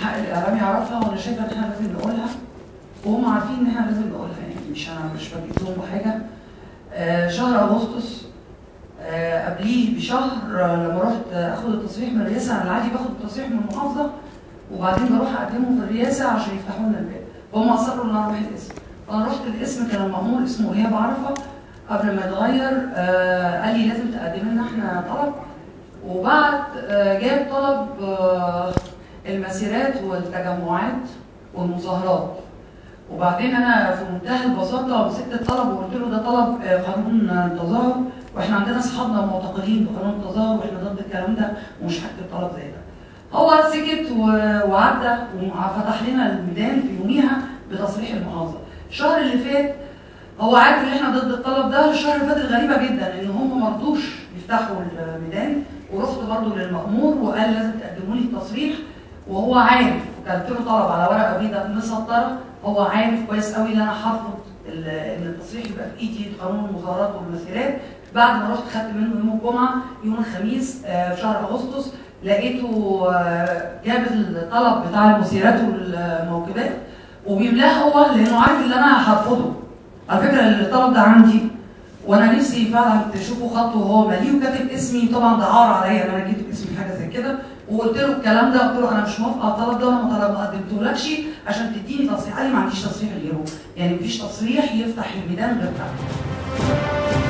حق الاعلام يعرفها، وانا شايفه ان احنا لازم نقولها وهم عارفين ان احنا لازم نقولها، يعني مش بجيب لهم بحاجه. شهر اغسطس قبليه بشهر لما رحت اخد التصريح من الرئاسه، انا العادي باخد التصريح من المحافظه وبعدين بروح اقدمه في الرئاسه عشان يفتحوا لنا الباب، وهم اصروا ان انا اروح القسم. فانا رحت القسم، كان المأمور اسمه ايهاب عرفه قبل ما يتغير قال لي لازم تقدم لنا احنا طلب، وبعد جاب طلب المسيرات والتجمعات والمظاهرات. وبعدين انا في منتهى البساطه مسكت الطلب وقلت له ده طلب قانون التظاهر، واحنا عندنا اصحابنا معتقلين بقانون التظاهر واحنا ضد الكلام ده ومش هكتب طلب زي ده. هو سكت وعدى وفتح لنا الميدان في يوميها بتصريح المحافظه. الشهر اللي فات هو عارف ان احنا ضد الطلب ده. الشهر اللي فات الغريبه جدا ان هم ما رضوش يفتحوا الميدان، ورحت برضه للمأمور وقال لازم تقدموا لي التصريح، وهو عارف، وكتبت له طلب على ورقه بيضاء مسطره، هو عارف كويس قوي ان انا هرفض ان التصريح يبقى في ايدي قانون المظاهرات والمسيرات. بعد ما رحت خدت منه يوم الجمعه، يوم الخميس في شهر اغسطس لقيته جاب الطلب بتاع المسيرات والموكبات وبيملاه هو، لانه عارف ان انا هرفضه. على فكره الطلب ده عندي وانا نفسي فعلا تشوفوا خطه وهو ماليه وكاتب اسمي، طبعا ده عار عليا ان انا كاتب اسمي في حاجه زي كده، وقلت له الكلام ده، قلت له انا مش موافقه على الطلب ده وانا ما قدمتهولكش عشان تديني تصريح. قال لي ما عنديش تصريح غيره، يعني مفيش تصريح يفتح الميدان غير ده.